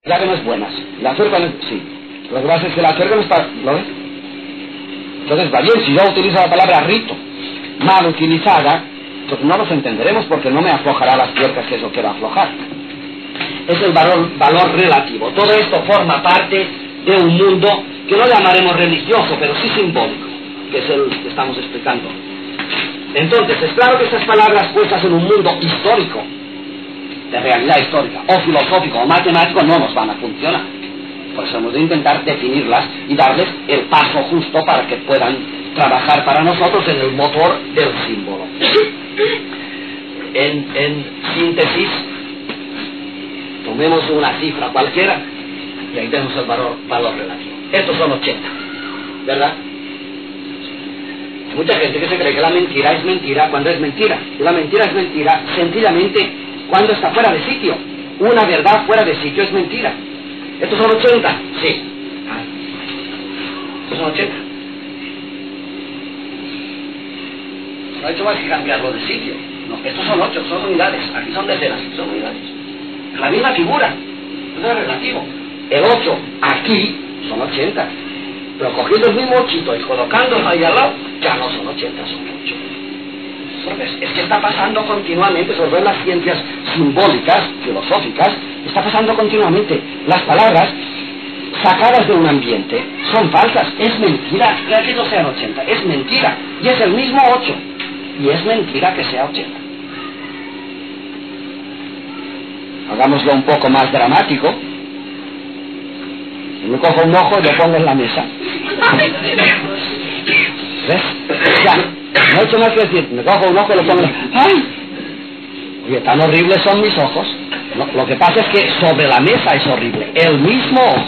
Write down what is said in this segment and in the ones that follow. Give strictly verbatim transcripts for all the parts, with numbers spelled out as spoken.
ya que no es buenas. La tuerca no es... Sí. Lo que pasa es que la tuerca no está... ¿Lo ves? Entonces va bien, si yo utilizo la palabra rito mal utilizada, pues no los entenderemos porque no me aflojará las tuercas que eso quiero aflojar. Es el valor, valor relativo. Todo esto forma parte de un mundo que no llamaremos religioso, pero sí simbólico, que es el que estamos explicando. Entonces, es claro que estas palabras puestas en un mundo histórico, de realidad histórica, o filosófico o matemático, no nos van a funcionar. Por eso hemos de intentar definirlas y darles el paso justo para que puedan trabajar para nosotros en el motor del símbolo. En, en síntesis, tomemos una cifra cualquiera y ahí tenemos el valor, valor relativo. Estos son ochenta, ¿verdad? Hay mucha gente que se cree que la mentira es mentira cuando es mentira. Y la mentira es mentira sencillamente cuando está fuera de sitio. Una verdad fuera de sitio es mentira. ¿Estos son ochenta? Sí. Estos son ochenta. No ha hecho más que cambiarlo de sitio. No, estos son ocho, son unidades. Aquí son decenas, aquí son unidades. Es la misma figura. Eso es relativo. El ocho aquí son ochenta. Pero cogiendo el mismo ochito y colocándolo ahí al lado, ya no son ochenta, son ocho. Entonces, es que está pasando continuamente, sobre todo en las ciencias simbólicas, filosóficas, está pasando continuamente. Las palabras sacadas de un ambiente son falsas, es mentira que no sean ochenta, es mentira, y es el mismo ocho, y es mentira que sea ochenta. Hagámoslo un poco más dramático. Me cojo un ojo y lo pongo en la mesa. ¿Ves? Ya, no he hecho más que decir, me cojo un ojo y lo pongo en la mesa. ¡Ay! Oye, tan horribles son mis ojos. No, lo que pasa es que sobre la mesa es horrible. El mismo ojo.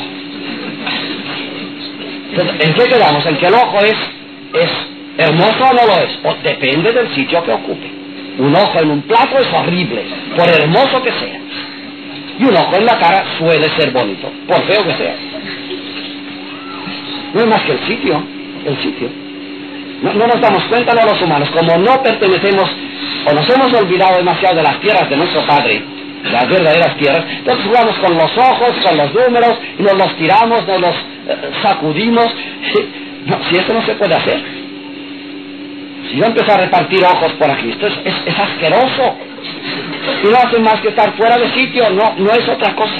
Entonces, ¿en qué quedamos? ¿En que el ojo es, es hermoso o no lo es? O depende del sitio que ocupe. Un ojo en un plato es horrible, por hermoso que sea. Y un ojo en la cara suele ser bonito, por feo que sea. No es más que el sitio, el sitio. No, no nos damos cuenta, no los humanos, como no pertenecemos o nos hemos olvidado demasiado de las tierras de nuestro Padre, las verdaderas tierras, entonces jugamos con los ojos, con los números, y nos los tiramos, nos los eh, sacudimos. No, si esto no se puede hacer. Si yo empiezo a repartir ojos por aquí, esto es, es, es asqueroso. Y no hacen más que estar fuera de sitio, no, no es otra cosa.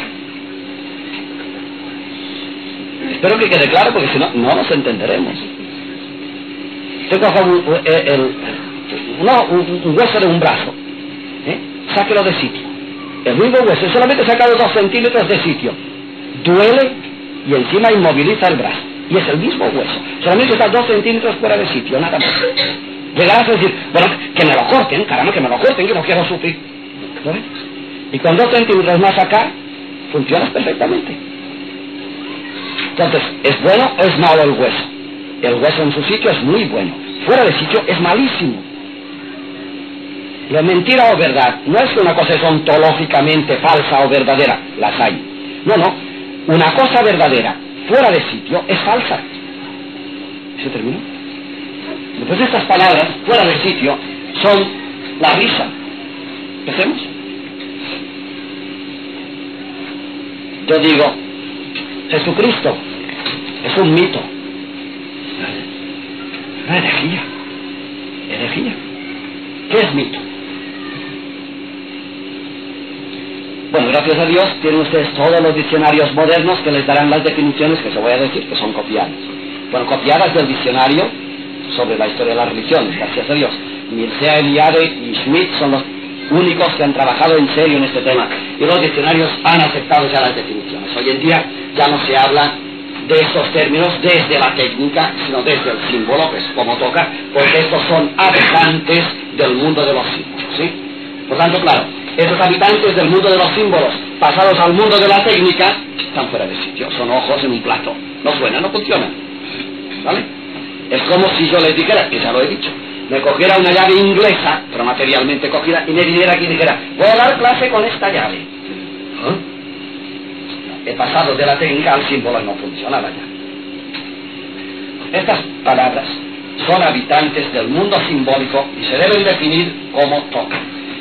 Espero que quede claro, porque si no, no nos entenderemos. Usted coja un, el, el, no, un, un hueso de un brazo, ¿eh? Sáquelo de sitio. El mismo hueso, solamente sacado dos centímetros de sitio. Duele y encima inmoviliza el brazo. Y es el mismo hueso. Solamente está dos centímetros fuera de sitio, nada más. Llegarás a decir, bueno, que me lo corten, caramba, que me lo corten, que no quiero sufrir. ¿No ves? Y con dos centímetros más acá, funciona perfectamente. Entonces, ¿es bueno o es malo el hueso? El hueso en su sitio es muy bueno. Fuera de sitio es malísimo. La mentira o verdad no es que una cosa es ontológicamente falsa o verdadera, las hay. No, no. Una cosa verdadera fuera de sitio es falsa. ¿Se terminó? Entonces estas palabras fuera de sitio son la risa. ¿Empecemos? Yo digo, Jesucristo es un mito. Una herejía. Herejía. ¿Qué es mito? Bueno, gracias a Dios tienen ustedes todos los diccionarios modernos que les darán las definiciones que se voy a decir, que son copiadas. Bueno, copiadas del diccionario sobre la historia de las religiones, gracias a Dios. Mircea Eliade y Schmidt son los únicos que han trabajado en serio en este tema, y los diccionarios han aceptado ya las definiciones. Hoy en día ya no se habla de estos términos desde la técnica, sino desde el símbolo, que es como toca, porque estos son habitantes del mundo de los símbolos, ¿sí? Por tanto, claro, estos habitantes del mundo de los símbolos, pasados al mundo de la técnica, están fuera de sitio, son ojos en un plato, no suenan, no funcionan, ¿vale? Es como si yo les dijera, que ya lo he dicho, me cogiera una llave inglesa, pero materialmente cogida, y me viniera aquí y dijera, voy a dar clase con esta llave. ¿Eh? He pasado de la técnica al símbolo y no funcionaba ya. Estas palabras son habitantes del mundo simbólico y se deben definir como tocan.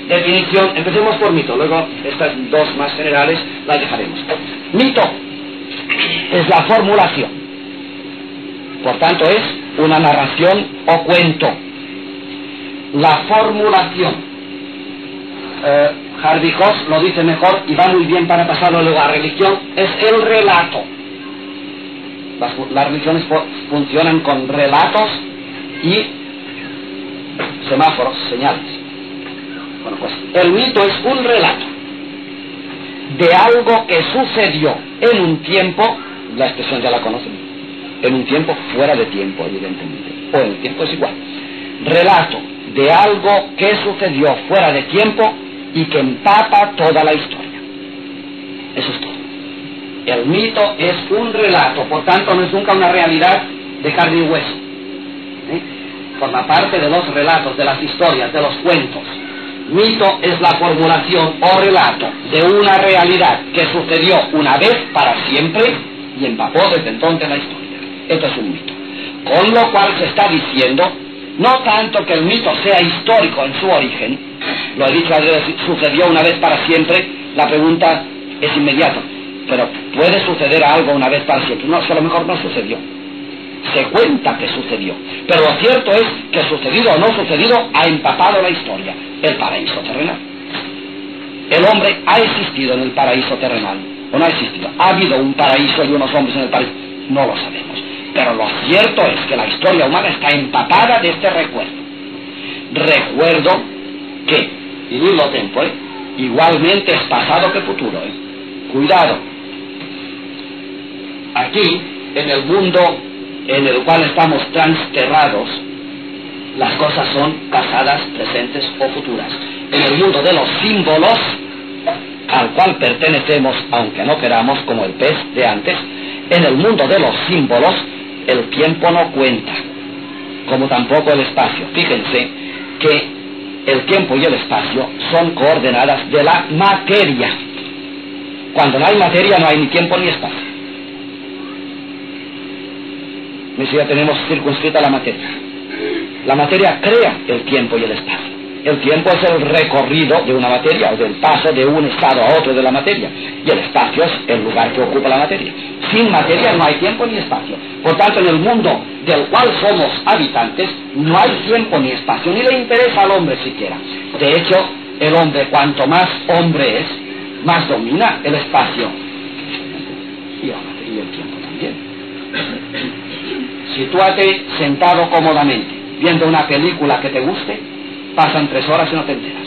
definición, empecemos por mito, luego estas dos más generales las dejaremos. Mito es la formulación, por tanto es una narración o cuento. La formulación, eh, Harvey Hoss lo dice mejor y va muy bien para pasarlo luego a religión, es el relato. Las, las religiones funcionan con relatos y semáforos, señales. Bueno, pues el mito es un relato de algo que sucedió en un tiempo, la expresión ya la conocen, en un tiempo fuera de tiempo, evidentemente, o en el tiempo es igual. Relato de algo que sucedió fuera de tiempo y que empapa toda la historia. Eso es todo. El mito es un relato, por tanto no es nunca una realidad de carne y hueso. ¿Eh? Forma parte de los relatos, de las historias, de los cuentos. Mito es la formulación o relato de una realidad que sucedió una vez para siempre y empapó desde entonces la historia. Esto es un mito. Con lo cual se está diciendo, no tanto que el mito sea histórico en su origen, lo he dicho, sucedió una vez para siempre, la pregunta es inmediata, pero ¿puede suceder algo una vez para siempre? No, si a lo mejor no sucedió. Se cuenta que sucedió, pero lo cierto es que sucedido o no sucedido ha empapado la historia, el paraíso terrenal. El hombre ha existido en el paraíso terrenal, o no ha existido. ¿Ha habido un paraíso y unos hombres en el paraíso? No lo sabemos, pero lo cierto es que la historia humana está empapada de este recuerdo. Recuerdo que, vivir lo tiempo, ¿eh? igualmente es pasado que futuro. ¿eh? Cuidado. Aquí, en el mundo en el cual estamos transterrados, las cosas son pasadas, presentes o futuras. En el mundo de los símbolos, al cual pertenecemos, aunque no queramos, como el pez de antes, en el mundo de los símbolos, el tiempo no cuenta, como tampoco el espacio. Fíjense que el tiempo y el espacio son coordenadas de la materia. Cuando no hay materia no hay ni tiempo ni espacio. Si ya tenemos circunscrita la materia. La materia crea el tiempo y el espacio. El tiempo es el recorrido de una materia, o del paso de un estado a otro de la materia. Y el espacio es el lugar que ocupa la materia. Sin materia no hay tiempo ni espacio. Por tanto, en el mundo del cual somos habitantes, no hay tiempo ni espacio, ni le interesa al hombre siquiera. De hecho, el hombre, cuanto más hombre es, más domina el espacio. Y la materia y el tiempo también. Sitúate sentado cómodamente, viendo una película que te guste, pasan tres horas y no te enteras.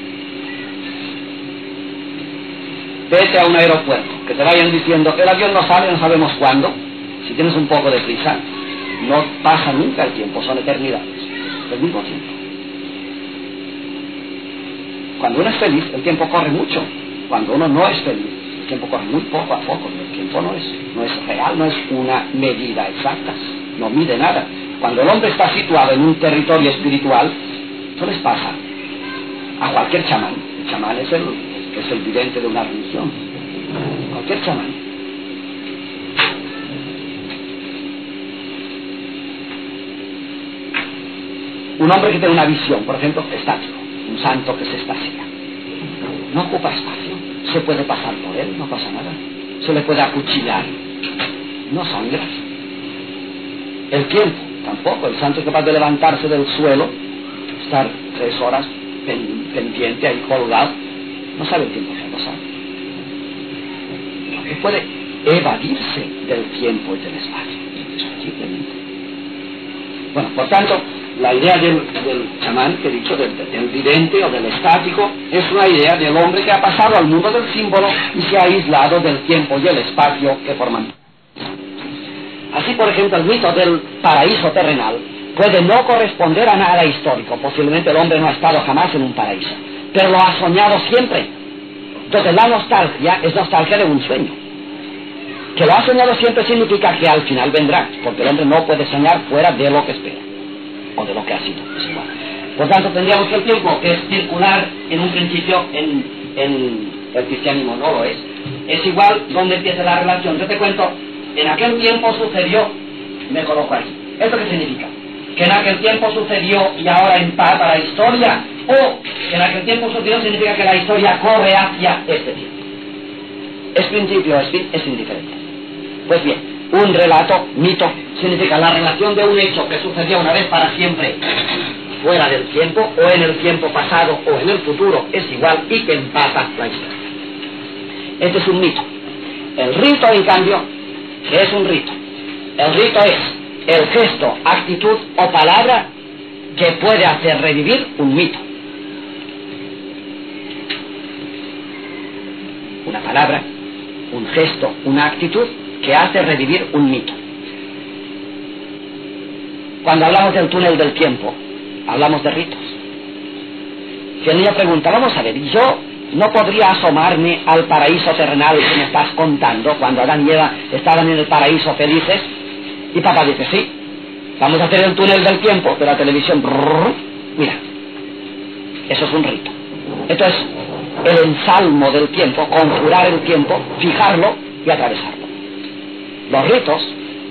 Vete a un aeropuerto, que te vayan diciendo que el avión no sale, no sabemos cuándo. Si tienes un poco de prisa, no pasa nunca el tiempo, son eternidades, el mismo tiempo. Cuando uno es feliz, el tiempo corre mucho. Cuando uno no es feliz, el tiempo corre muy poco a poco. El tiempo no es, no es real, no es una medida exacta, no mide nada. Cuando el hombre está situado en un territorio espiritual, ¿qué les pasa? A cualquier chamán. El chamán es el, es el vidente de una religión. Cualquier chamán. Un hombre que tiene una visión, por ejemplo, estático, un santo que se estasea, no ocupa espacio, se puede pasar por él, no pasa nada, se le puede acuchillar, no sangra. El tiempo, tampoco, el santo es capaz de levantarse del suelo, estar tres horas pendiente ahí colgado, no sabe el tiempo que ha pasado. Él puede evadirse del tiempo y del espacio, simplemente. Bueno, por tanto, la idea del, del chamán, que he dicho, del, del vidente o del estático, es una idea del hombre que ha pasado al mundo del símbolo y se ha aislado del tiempo y el espacio que forman. Así, por ejemplo, el mito del paraíso terrenal puede no corresponder a nada histórico. Posiblemente el hombre no ha estado jamás en un paraíso, pero lo ha soñado siempre. Entonces la nostalgia es nostalgia de un sueño. Que lo ha soñado siempre significa que al final vendrá, porque el hombre no puede soñar fuera de lo que espera, o de lo que ha sido, es igual. Por tanto, tendríamos que el tiempo, que es circular en un principio, en, en el cristianismo no lo es. Es igual donde empieza la relación. Yo te cuento, en aquel tiempo sucedió, me coloco aquí. ¿Esto qué significa? Que en aquel tiempo sucedió y ahora empata la historia, o en aquel tiempo sucedió significa que la historia corre hacia este tiempo. ¿Es principio o es fin? Es indiferente. Pues bien, un relato, mito, significa la relación de un hecho que sucedió una vez para siempre fuera del tiempo, o en el tiempo pasado, o en el futuro, es igual, y que empata la historia. Este es un mito. El rito, en cambio, ¿qué es un rito? El rito es el gesto, actitud o palabra que puede hacer revivir un mito. Una palabra, un gesto, una actitud que hace revivir un mito. Cuando hablamos del túnel del tiempo, hablamos de ritos. Si el niño pregunta, vamos a ver, yo no podría asomarme al paraíso terrenal que me estás contando, cuando Adán y Eva estaban en el paraíso felices, y papá dice, sí, vamos a hacer el túnel del tiempo de la televisión. Brrr, mira, eso es un rito. Esto es el ensalmo del tiempo, conjurar el tiempo, fijarlo y atravesarlo. Los ritos,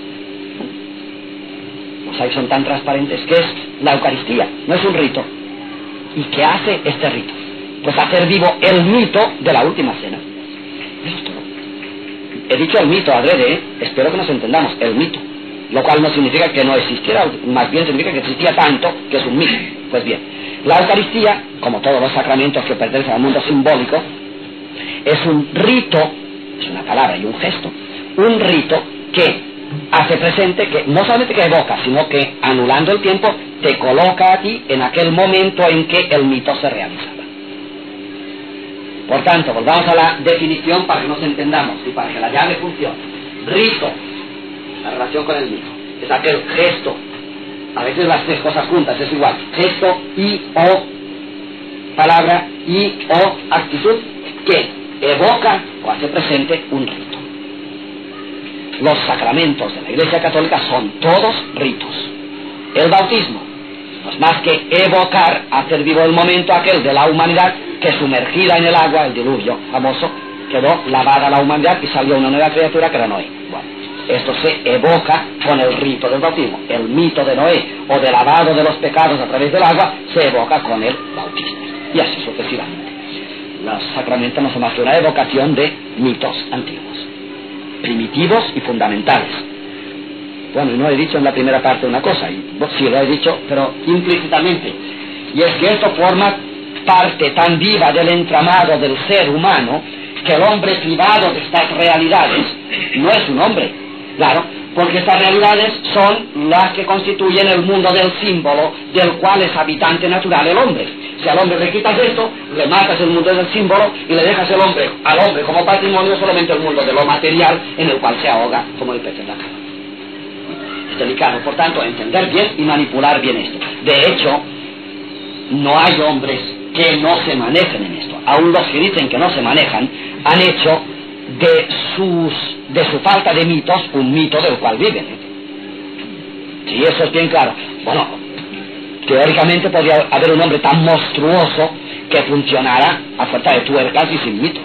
los hay son tan transparentes, que es la Eucaristía, no es un rito. ¿Y qué hace este rito? Pues hacer vivo el mito de la última cena. Eso es todo. He dicho el mito adrede, ¿eh? Espero que nos entendamos, el mito, lo cual no significa que no existiera, más bien significa que existía tanto que es un mito. Pues bien, la Eucaristía, como todos los sacramentos que pertenecen al mundo simbólico, es un rito, es una palabra y un gesto, un rito que hace presente, que no solamente que evoca, sino que anulando el tiempo, te coloca aquí en aquel momento en que el mito se realizaba. Por tanto, volvamos a la definición para que nos entendamos y para que la llave funcione. Rito, la relación con el mito, es aquel gesto, a veces las tres cosas juntas, es igual, gesto y o palabra y o actitud que evoca o hace presente un rito. Los sacramentos de la Iglesia Católica son todos ritos. El bautismo no es más que evocar, hacer vivo el momento aquel de la humanidad que, sumergida en el agua, el diluvio famoso, quedó lavada la humanidad y salió una nueva criatura que era Noé. Bueno, esto se evoca con el rito del bautismo. El mito de Noé o de lavado de los pecados a través del agua se evoca con el bautismo. Y así sucesivamente. Los sacramentos no son más que una evocación de mitos antiguos, primitivos y fundamentales. Bueno, y no he dicho en la primera parte una cosa, y sí lo he dicho, pero implícitamente, y es que esto forma parte tan viva del entramado del ser humano, que el hombre privado de estas realidades no es un hombre, claro, porque estas realidades son las que constituyen el mundo del símbolo, del cual es habitante natural el hombre. Si al hombre le quitas esto, le matas el mundo del símbolo y le dejas el hombre, al hombre como patrimonio solamente el mundo de lo material, en el cual se ahoga como el pez en la cama. Es delicado, por tanto, entender bien y manipular bien esto. De hecho, no hay hombres que no se manejen en esto. Aún los que dicen que no se manejan han hecho de sus de su falta de mitos un mito del cual viven. Sí, eso es bien claro. Bueno, teóricamente podría haber un hombre tan monstruoso que funcionara a falta de tuercas y sin mitos.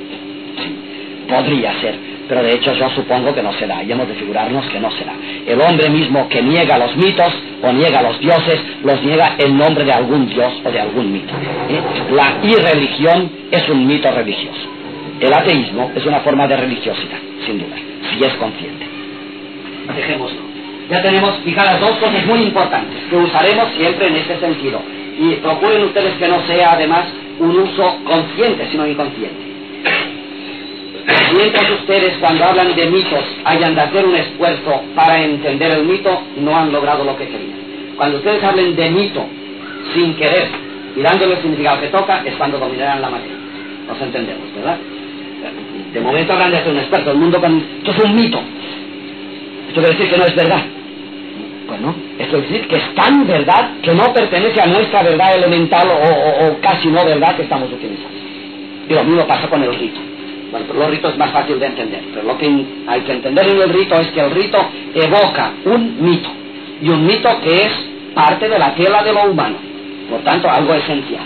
Sí, podría ser, pero de hecho yo supongo que no se da, y hemos de figurarnos que no se da. El hombre mismo que niega los mitos o niega los dioses, los niega en nombre de algún dios o de algún mito. ¿Eh? La irreligión es un mito religioso. El ateísmo es una forma de religiosidad, sin duda, si es consciente. Dejémoslo. Ya tenemos fijadas dos cosas muy importantes que usaremos siempre en este sentido. Y procuren ustedes que no sea además un uso consciente, sino inconsciente. Mientras ustedes, cuando hablan de mitos, hayan de hacer un esfuerzo para entender el mito, no han logrado lo que querían. Cuando ustedes hablen de mito sin querer y dándole el significado que toca, es cuando dominarán la materia. Nos entendemos, ¿verdad? De momento hablan de hacer un experto. El mundo con... Esto es un mito. Esto quiere decir que no es verdad. Bueno, esto quiere decir que es tan verdad que no pertenece a nuestra verdad elemental o, o, o casi no verdad que estamos utilizando. Y lo mismo pasa con el rito. Bueno, pero los ritos es más fácil de entender. Pero lo que hay que entender en el rito es que el rito evoca un mito. Y un mito que es parte de la tela de lo humano. Por tanto, algo esencial.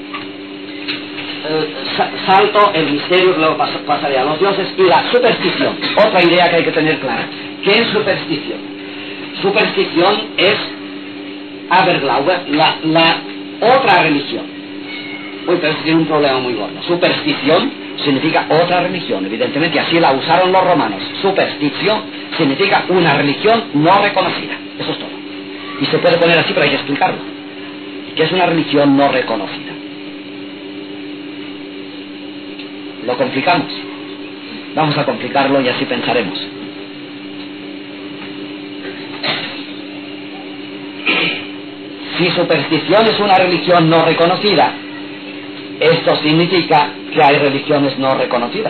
Salto el misterio, luego pasaré a los dioses y la superstición. Otra idea que hay que tener clara. ¿Qué es superstición? Superstición es Aberglaube, la, la otra religión. Uy, pero eso tiene un problema muy gordo. Superstición significa otra religión, evidentemente, así la usaron los romanos. Superstición significa una religión no reconocida. Eso es todo. Y se puede poner así, pero hay que explicarlo. ¿Qué es una religión no reconocida? Lo complicamos. Vamos a complicarlo y así pensaremos. Si superstición es una religión no reconocida, esto significa que hay religiones no reconocidas.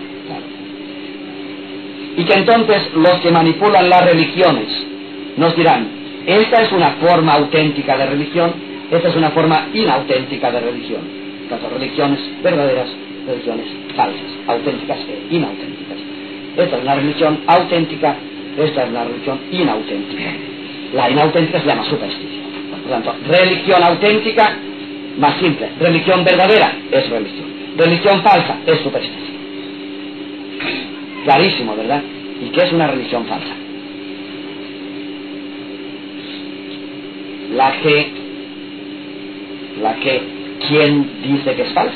Y que entonces los que manipulan las religiones nos dirán, esta es una forma auténtica de religión, esta es una forma inauténtica de religión. Tanto religiones verdaderas, religiones falsas, auténticas e inauténticas. Esta es una religión auténtica, esta es una religión inauténtica. La inauténtica se llama superstición. Por lo tanto, religión auténtica, más simple, religión verdadera es religión. Religión falsa es superstición. Clarísimo, ¿verdad? ¿Y qué es una religión falsa? La que, la que, ¿quién dice que es falsa?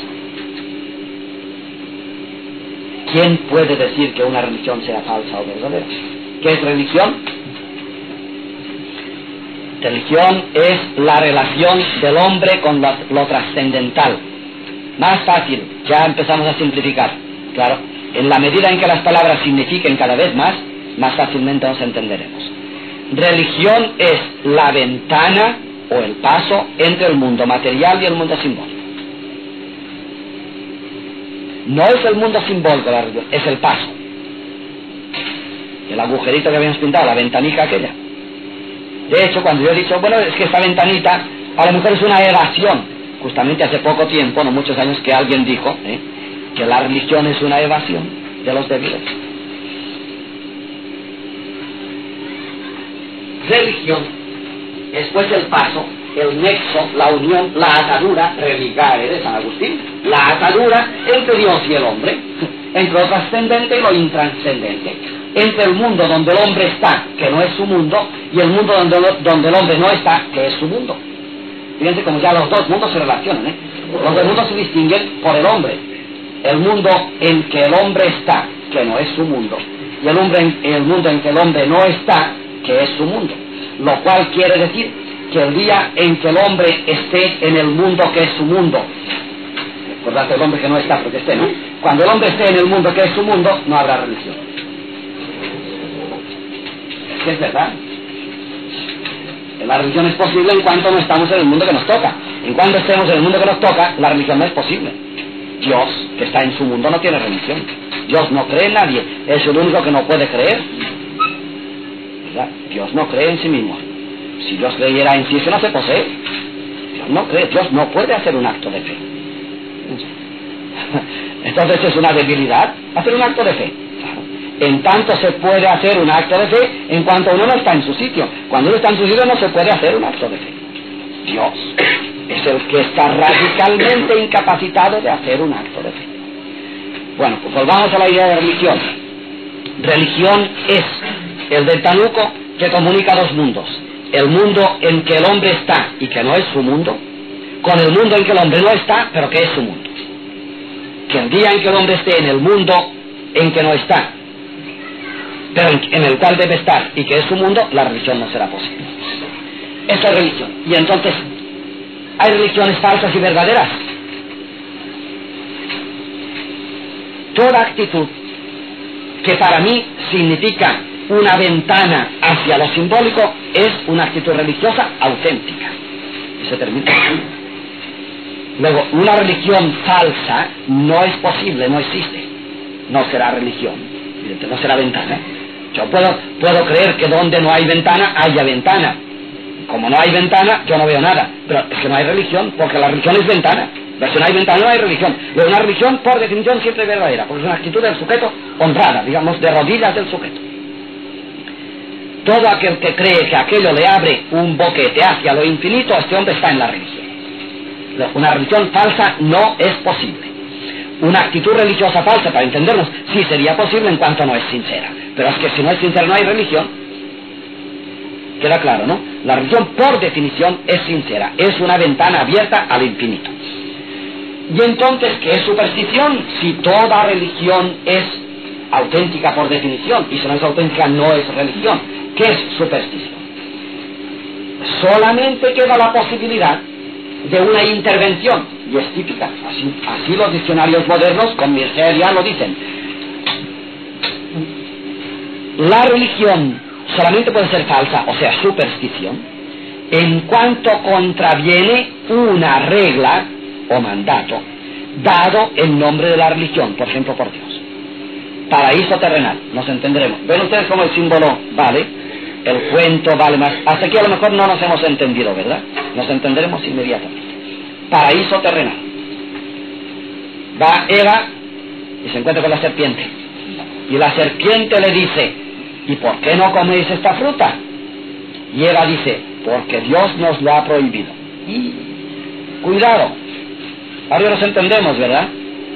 ¿Quién puede decir que una religión sea falsa o verdadera? ¿Qué es religión? Religión es la relación del hombre con lo, lo trascendental. Más fácil, ya empezamos a simplificar. Claro, en la medida en que las palabras signifiquen cada vez más, más fácilmente nos entenderemos. Religión es la ventana o el paso entre el mundo material y el mundo simbólico. No es el mundo simbólico la religión, es el paso. El agujerito que habíamos pintado, la ventanita aquella. De hecho, cuando yo he dicho, bueno, es que esta ventanita a lo mejor es una evasión. Justamente hace poco tiempo, no muchos años, que alguien dijo ¿eh? que la religión es una evasión de los débiles. Religión es pues el paso, el nexo, la unión, la atadura, religare de San Agustín, la atadura entre Dios y el hombre, entre lo trascendente y lo intranscendente, entre el mundo donde el hombre está, que no es su mundo, y el mundo donde, donde el hombre no está, que es su mundo. Fíjense como ya los dos mundos se relacionan, ¿eh? Los dos mundos se distinguen por el hombre. El mundo en que el hombre está, que no es su mundo, y el, hombre en, el mundo en que el hombre no está, que es su mundo. Lo cual quiere decir que el día en que el hombre esté en el mundo que es su mundo, recordad el hombre que no está porque esté, ¿no? Cuando el hombre esté en el mundo que es su mundo, no habrá religión. Es que es verdad. La religión es posible en cuanto no estamos en el mundo que nos toca. En cuanto estemos en el mundo que nos toca, la religión no es posible. Dios, que está en su mundo, no tiene religión. Dios no cree en nadie, es el único que no puede creer. ¿Verdad? Dios no cree en sí mismo. Si Dios creyera en sí, se no se posee. Dios no cree, Dios no puede hacer un acto de fe. Entonces es una debilidad hacer un acto de fe. En tanto se puede hacer un acto de fe en cuanto uno no está en su sitio. Cuando uno está en su sitio no se puede hacer un acto de fe. Dios es el que está radicalmente incapacitado de hacer un acto de fe. Bueno, pues volvamos a la idea de religión. Religión es el ventanuco que comunica dos mundos. El mundo en que el hombre está y que no es su mundo, con el mundo en que el hombre no está, pero que es su mundo. Que el día en que el hombre esté en el mundo en que no está, pero en el cual debe estar y que es su mundo, la religión no será posible. Esa es religión. Y entonces, ¿hay religiones falsas y verdaderas? Toda actitud que para mí significa una ventana hacia lo simbólico es una actitud religiosa auténtica. Y se termina. Luego, una religión falsa no es posible, no existe. No será religión, no será ventana. Yo puedo, puedo creer que donde no hay ventana, haya ventana. Como no hay ventana, yo no veo nada. Pero es que no hay religión, porque la religión es ventana. Pero si no hay ventana, no hay religión. Pero una religión, por definición, siempre es verdadera, porque es una actitud del sujeto honrada, digamos, de rodillas del sujeto. Todo aquel que cree que aquello le abre un boquete hacia lo infinito, este hombre está en la religión. Una religión falsa no es posible. Una actitud religiosa falsa, para entendernos, sí sería posible en cuanto no es sincera. Pero es que si no es sincera no hay religión. Queda claro, ¿no? La religión, por definición, es sincera. Es una ventana abierta al infinito. Y entonces, ¿qué es superstición? Si toda religión es auténtica por definición, y si no es auténtica no es religión. ¿Qué es superstición? Solamente queda la posibilidad de una intervención, y es típica, así, así los diccionarios modernos con Mircea lo dicen. La religión solamente puede ser falsa, o sea, superstición, en cuanto contraviene una regla o mandato dado en nombre de la religión, por ejemplo, por Dios. Paraíso terrenal, nos entenderemos. ¿Ven ustedes cómo el símbolo vale? El cuento vale más. Hasta aquí a lo mejor no nos hemos entendido, ¿verdad? Nos entenderemos inmediatamente. Paraíso terrenal. Va Eva y se encuentra con la serpiente. Y la serpiente le dice, ¿y por qué no coméis esta fruta? Y Eva dice, porque Dios nos lo ha prohibido. Y cuidado, ahora nos entendemos, ¿verdad?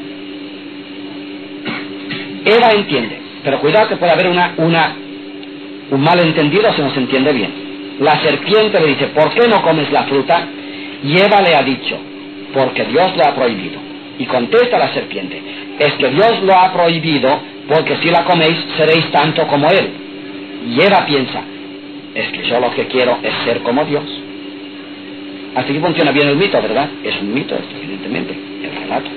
Eva entiende, pero cuidado que puede haber una, una, un malentendido si no se entiende bien. La serpiente le dice, ¿por qué no comes la fruta? Y Eva le ha dicho, porque Dios lo ha prohibido. Y contesta la serpiente, es que Dios lo ha prohibido porque si la coméis seréis tanto como Él. Y Eva piensa, es que yo lo que quiero es ser como Dios. Así que funciona bien el mito, ¿verdad? Es un mito esto, evidentemente, el relato.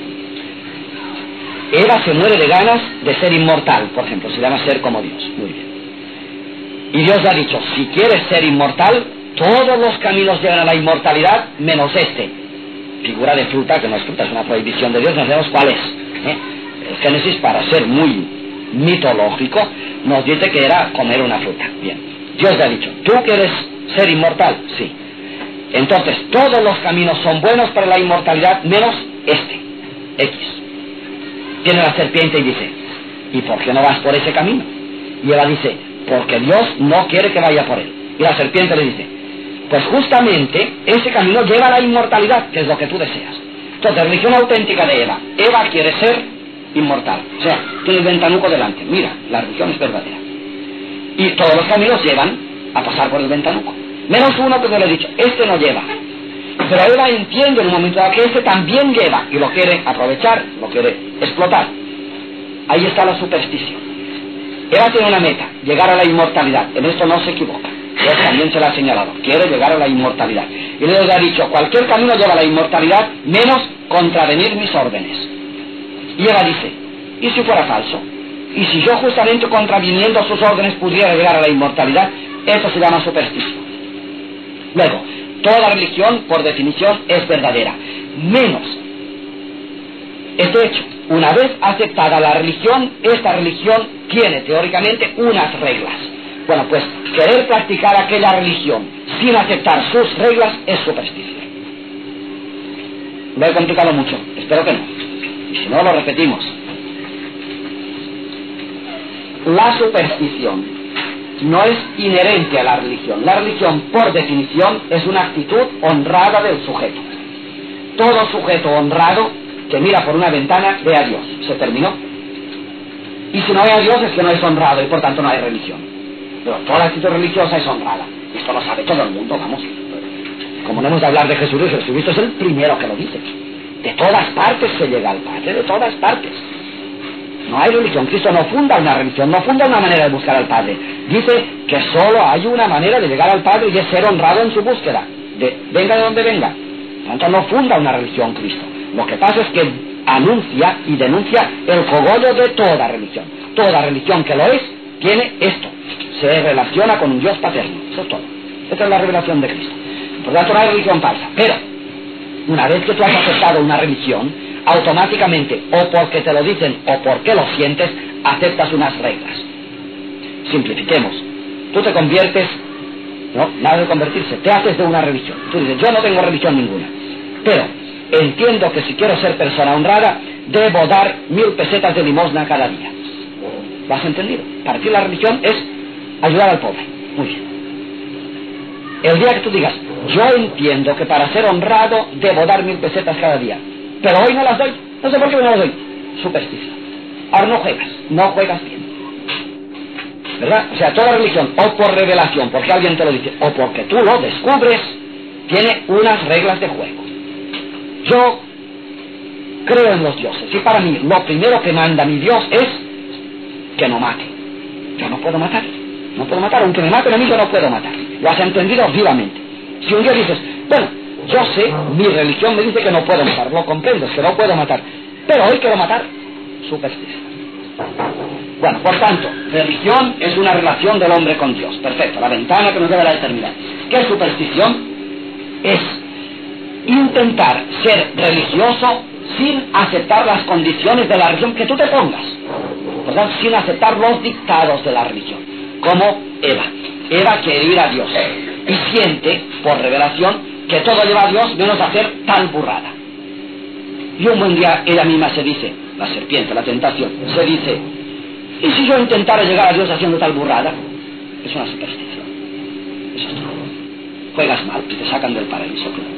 Eva se muere de ganas de ser inmortal, por ejemplo, se llama ser como Dios. Muy bien. Y Dios le ha dicho, si quieres ser inmortal, todos los caminos llegan a la inmortalidad, menos este. Figura de fruta, que no es fruta, es una prohibición de Dios, no sabemos cuál es. ¿eh? El Génesis, para ser muy mitológico, nos dice que era comer una fruta. Bien. Dios le ha dicho, ¿tú quieres ser inmortal? Sí. Entonces, todos los caminos son buenos para la inmortalidad, menos este, X. Viene la serpiente y dice, ¿y por qué no vas por ese camino? Y Eva dice, porque Dios no quiere que vaya por él. Y la serpiente le dice, pues justamente ese camino lleva a la inmortalidad, que es lo que tú deseas. Entonces, religión auténtica de Eva. Eva quiere ser inmortal. O sea, tiene el ventanuco delante. Mira, la religión es verdadera. Y todos los caminos llevan a pasar por el ventanuco. Menos uno que yo le he dicho, este no lleva. Pero Eva entiende en un momento dado que este también lleva y lo quiere aprovechar, lo quiere explotar. Ahí está la superstición. Eva tiene una meta, llegar a la inmortalidad. En esto no se equivoca. Dios también se lo ha señalado. Quiere llegar a la inmortalidad. Y Dios le ha dicho, cualquier camino lleva a la inmortalidad, menos contravenir mis órdenes. Y Eva dice, ¿y si fuera falso? Y si yo justamente contraviniendo sus órdenes pudiera llegar a la inmortalidad, eso se llama superstición. Luego, toda religión, por definición, es verdadera, menos este hecho. Una vez aceptada la religión, esta religión tiene teóricamente unas reglas. Bueno, pues querer practicar aquella religión sin aceptar sus reglas es superstición. Lo he complicado mucho, espero que no. Y si no, lo repetimos. La superstición no es inherente a la religión. La religión, por definición, es una actitud honrada del sujeto. Todo sujeto honrado que mira por una ventana ve a Dios. Se terminó. Y si no ve a Dios es que no es honrado y por tanto no hay religión. Pero toda actitud religiosa es honrada. Esto lo sabe todo el mundo, vamos. Como no hemos de hablar de Jesucristo, Jesucristo es el primero que lo dice. De todas partes se llega al Padre, de todas partes. No hay religión. Cristo no funda una religión, no funda una manera de buscar al Padre. Dice que solo hay una manera de llegar al Padre y es ser honrado en su búsqueda. De, venga de donde venga. Por tanto, no funda una religión Cristo. Lo que pasa es que anuncia y denuncia el cogollo de toda religión. Toda religión que lo es, tiene esto. Se relaciona con un Dios paterno. Eso es todo. Esta es la revelación de Cristo. Por tanto, no hay religión falsa. Pero, una vez que tú has aceptado una religión, automáticamente, o porque te lo dicen, o porque lo sientes, aceptas unas reglas. Simplifiquemos. Tú te conviertes, no, nada de convertirse, te haces de una religión. Tú dices, yo no tengo religión ninguna, pero entiendo que si quiero ser persona honrada, debo dar mil pesetas de limosna cada día. ¿Lo has entendido? Para ti la religión es ayudar al pobre. Muy bien. El día que tú digas, yo entiendo que para ser honrado debo dar mil pesetas cada día, pero hoy no las doy, no sé por qué no las doy. Superstición. Ahora no juegas, no juegas bien. ¿Verdad? O sea, toda religión, o por revelación, porque alguien te lo dice, o porque tú lo descubres, tiene unas reglas de juego. Yo creo en los dioses. Y para mí, lo primero que manda mi Dios es que no mate. Yo no puedo matar. No puedo matar. Aunque me maten a mí, yo no puedo matar. ¿Lo has entendido? Vivamente. Si un día dices, bueno, yo sé, mi religión me dice que no puedo matar. Lo comprendes, que no puedo matar. Pero hoy quiero matar. Superstición. Bueno, por tanto, religión es una relación del hombre con Dios. Perfecto, la ventana que nos debe la eternidad. ¿Qué es superstición? Es intentar ser religioso sin aceptar las condiciones de la religión que tú te pongas, ¿verdad? Sin aceptar los dictados de la religión, como Eva. Eva quiere ir a Dios y siente, por revelación, que todo lleva a Dios menos a hacer tal burrada. Y un buen día ella misma se dice, la serpiente, la tentación, se dice, ¿y si yo intentara llegar a Dios haciendo tal burrada? Es una superstición. Eso es todo. Juegas mal y te sacan del paraíso.